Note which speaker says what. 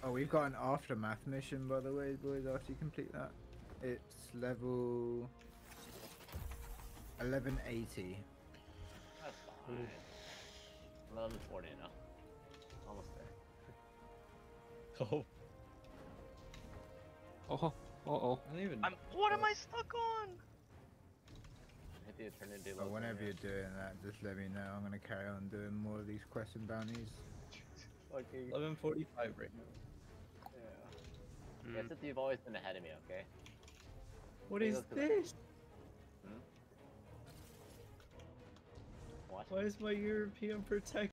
Speaker 1: Oh, we've got an aftermath mission, by the way, boys, after you complete that. It's level 1180.
Speaker 2: That's fine. 1140 now. Almost there.
Speaker 3: Oh. Oh. Uh-oh. I don't even...
Speaker 4: What am I stuck on?
Speaker 2: Hit the eternity
Speaker 1: Oh,
Speaker 2: level.
Speaker 1: whenever you're doing that, just let me know. I'm gonna carry on doing more of these quests and bounties.
Speaker 2: Okay.
Speaker 3: 11:45 right now.
Speaker 2: Yeah. It's that you've always been ahead of me, okay?
Speaker 3: What is this?
Speaker 2: Hmm? What?
Speaker 3: Why is my European protect